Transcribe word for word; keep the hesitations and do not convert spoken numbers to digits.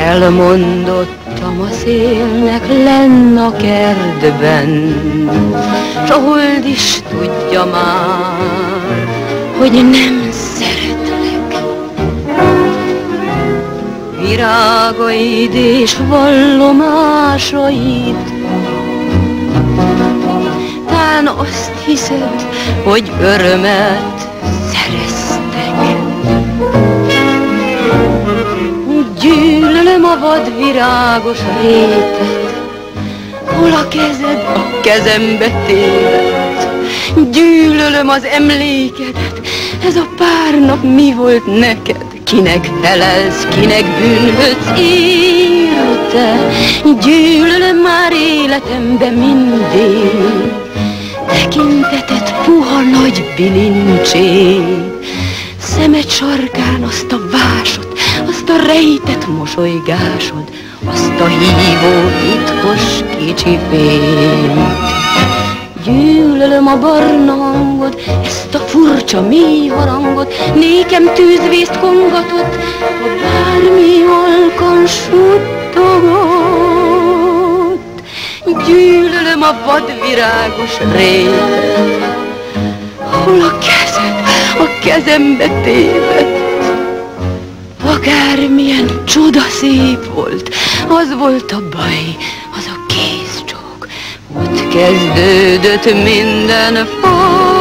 Elmondottam a szélnek lenn a kertben, s a hold is tudja már, hogy nem szeretlek. Virágaid és vallomásaid, tán azt hiszed, hogy örömet szereztek. Gyűlölöm a vadvirágos rétet, hol a kezed a kezembe tévedt. Gyűlölöm az emlékedet, ez a pár nap mi volt neked? Kinek felelsz, kinek bűnhődsz érte? Gyűlölöm már életembe mindig tekintetet puha nagy bilincsé. Szemed sarkán azt a vásot, azt a rejtett mosolygásod, azt a hívó titkos kicsi fényt. Gyűlölöm a barna hangod, ezt a furcsa mély harangot, nékem tűzvészt kongatott, ha bármi halkan suttogott. Gyűlölöm a vadvirágos rétet, hol a kezed a kezembe tévedt. Akármilyen csoda szép volt, az volt a baj, az a kézcsók. Ott kezdődött minden faj.